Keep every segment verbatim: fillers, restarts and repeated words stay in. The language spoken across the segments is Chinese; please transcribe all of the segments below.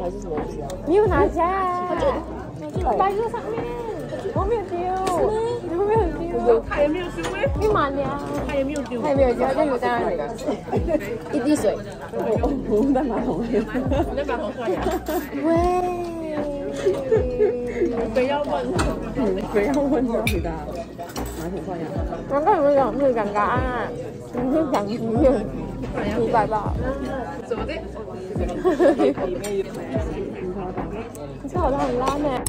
还是什么？ 你有拿下啊？摆在上面，我没有丢，你们没有丢， 他也没有丢哎， 你满了， 他也没有丢， 他也没有丢，就留在那里，一滴水， 我我们在马桶里， 你在马桶刷牙。 喂。 不要问， 不要问就回答。马桶刷牙。 我跟你们讲最尴尬啊！你是讲里面五百吧？ 怎么的？ 你看我的很拉呢。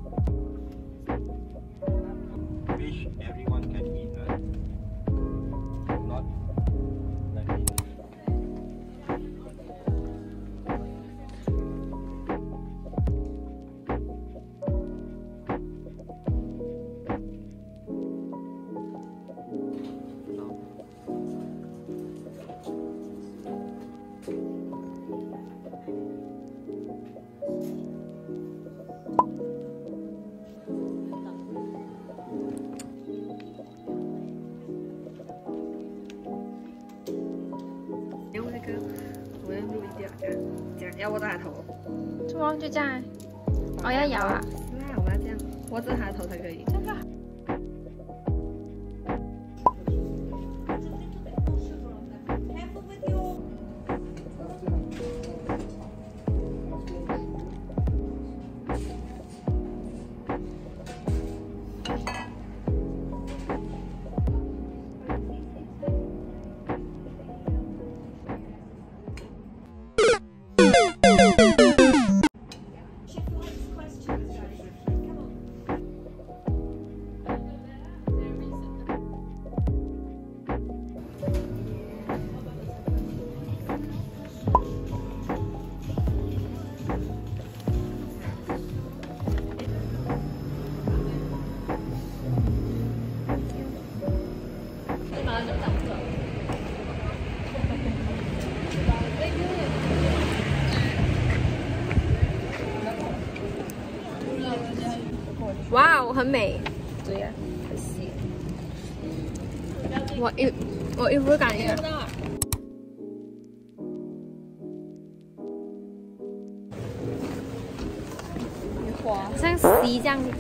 Fish everyone can eat, right? Not like me. Dạ, 要握着他头。 什么？就这样？哦，要摇啊？ 对啊，我们要这样握着他的头才可以。这个。 哇哦，很美。对呀、啊，很细。我一我一会感觉。花像溪这样子。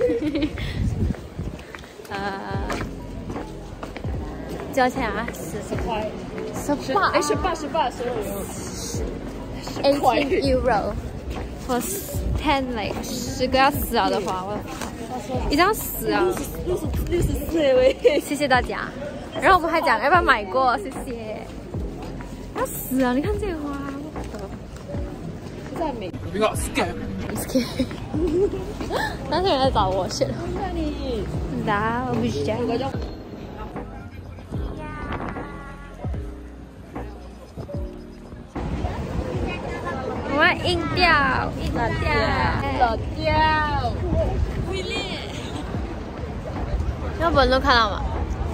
呃，多少钱啊？十十块。十八？ 哎，十八，十八，十二。 eighteen euro for ten like 十个要死了的话，我一定要死啊！ 六十六十四位， 谢谢大家。然后我们还讲要不要买过，谢谢。要死啊！你看这个花， 在美。 比较 scam。 scam。但是人在找我去了。 那里。 那我不是这样。我们硬掉，硬掉， 冷掉，会裂。 要不都看到吗？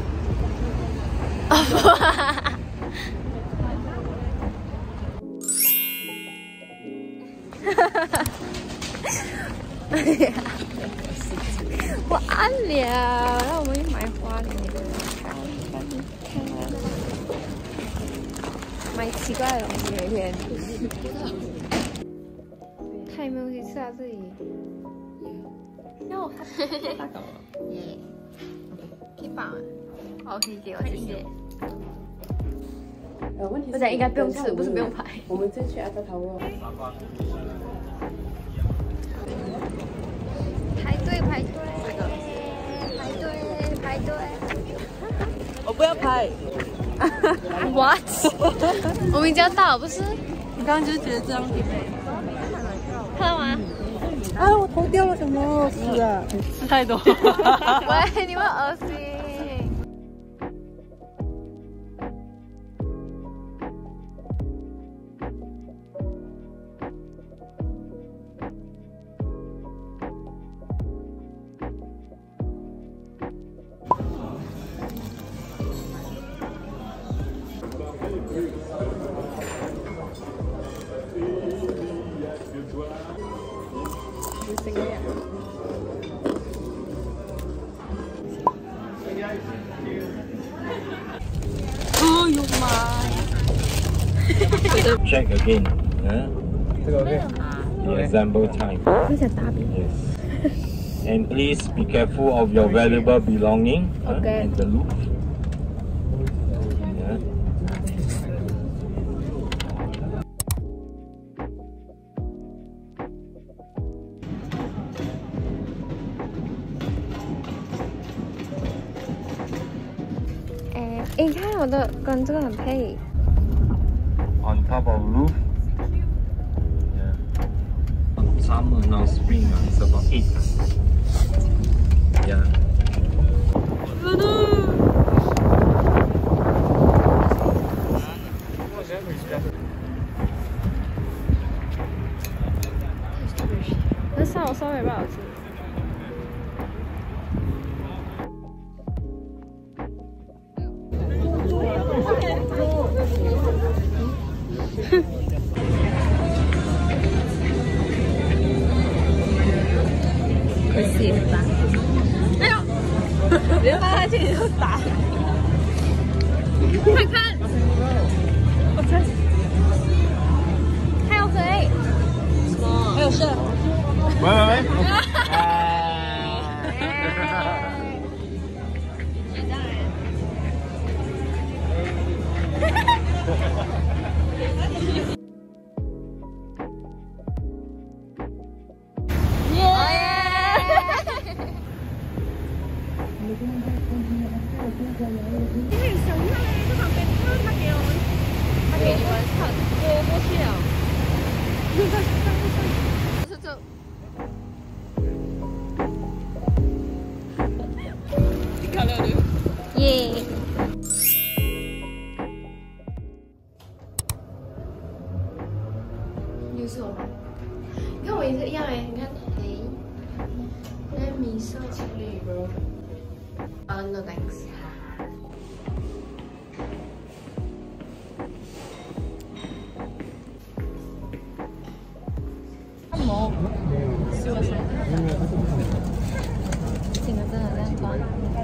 哎呀，我按了，让我们去买花里面看看看，买奇怪的东西每天。看有没有东西吃啊这里。哟，大狗。耶。可以放。好，谢谢，我谢谢。 呃，问题是， 我想应该不用吃，不是不用排。 我们再去 Eiffel Tower。 排队，排队，排队，排队。 我不要拍。 What？ 我们已经要到了，不是？ 你刚刚就是觉得这样挺美。 看到吗？ 啊，我头掉了什么？是啊，吃太多。 喂，你们恶心。 哦呦妈！ Check again. 嗯，这个 OK。 the assemble time. 你想打比 Yes. And please be careful of your valuable belonging. Okay. Uh, and the loop. Yeah. 哎，你看我的跟这个很配。 On top of roof. Yeah. Summer now spring uh, it's about eight. Yeah. 那烧烧也不好吃。可惜打。哎呦！别把它进去就打。快看！我猜。还有嘴。什么？还有事。 喂喂喂！ 因为小鱼在旁边，他他给我们，他给你们看，我过去了。这这。挺漂亮的。耶。你是我吗？你看我也是一样哎，你看黑，那米色。Uh, no thanks. Hello. 整个真的在关。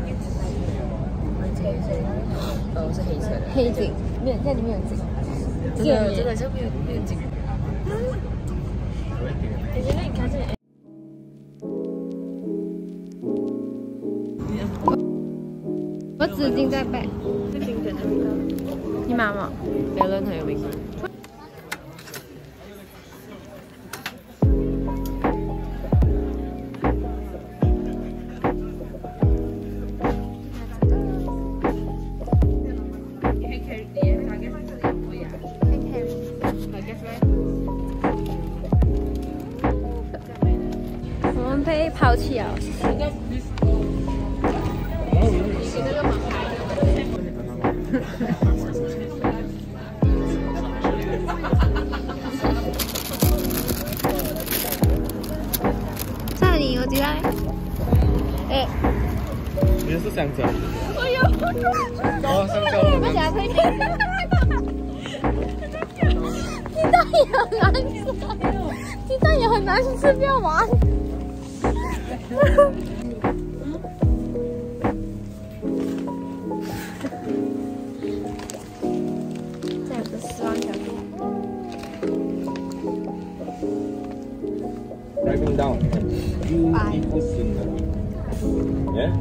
这个是，哦，是黑色的。黑景，没有，在里面有景。这个这个就没有没有景。我觉得你看这里。 我纸巾在背。这经典的味道。你买吗？没有任何有味道。我们被抛弃了。 这里有几个？哎， 你是香蕉。 哎呦， 哦，香蕉。 我想推荐。鸡蛋也很难吃，鸡蛋也很难吃，不要玩。这样子十万小币。 Driving down. Beautiful scenery. Yeah.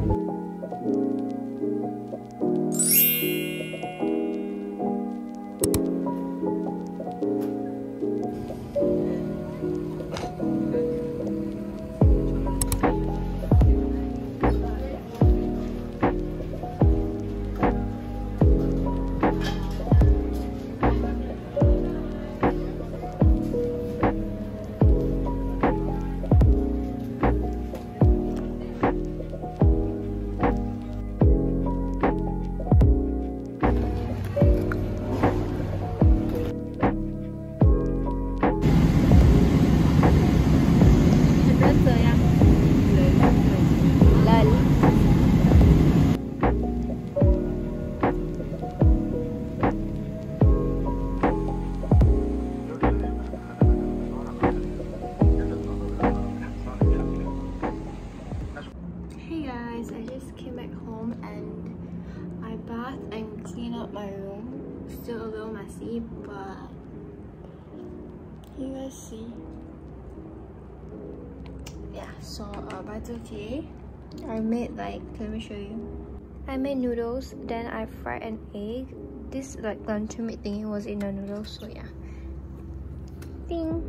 My room still a little messy, but you guys see So uh, by today, I made like, let me show you. I made noodles, then I fried an egg. This like luncheon meat thingy was in the noodles, so yeah. Ding!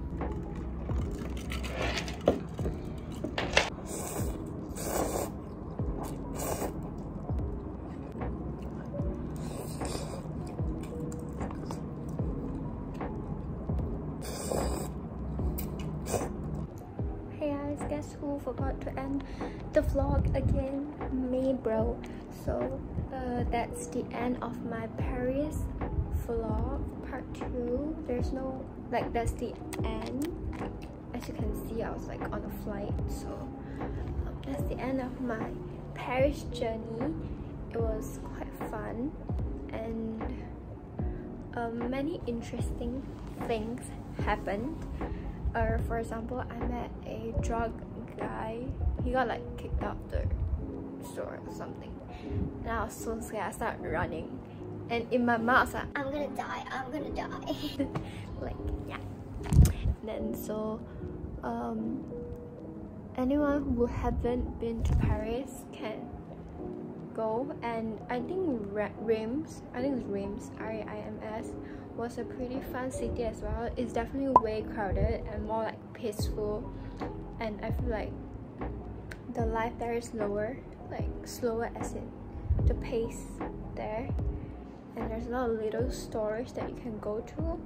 Hey guys, guess who forgot to end the vlog again? Me, bro. So uh, that's the end of my Paris vlog part two. There's no like that's the end. As you can see, I was like on a flight, so um, that's the end of my Paris journey. It was quite fun, and um, many interesting things happened. Uh, for example, I met a drug guy. He got like kicked out the store or something, and I was so scared. I started running, and in my mind I was like, I'm gonna die, I'm gonna die. Like, yeah. Then so um anyone who haven't been to Paris can go, and I think Reims, I think it's Reims, R A I M S, was a pretty fun city as well. It's definitely way crowded and more like peaceful, and I feel like the life there is lower, like slower as in the pace there, and there's a lot of little stores that you can go to.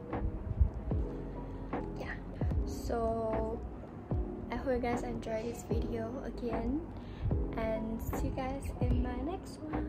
Yeah, so I hope you guys enjoyed this video again, and see you guys in my next one.